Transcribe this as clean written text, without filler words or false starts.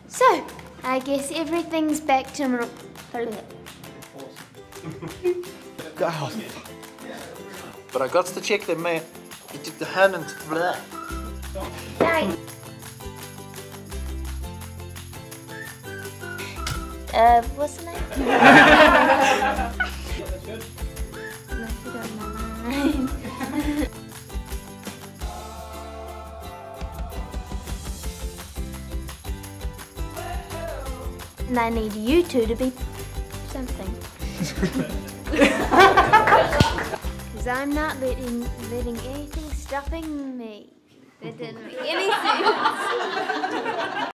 So, I guess everything's back to normal. But I got to check them, man. He took the hand and blah. Sorry. What's the name? I forgot my name. And I need you two to be something. Because I'm not letting anything stopping me. That didn't make any sense.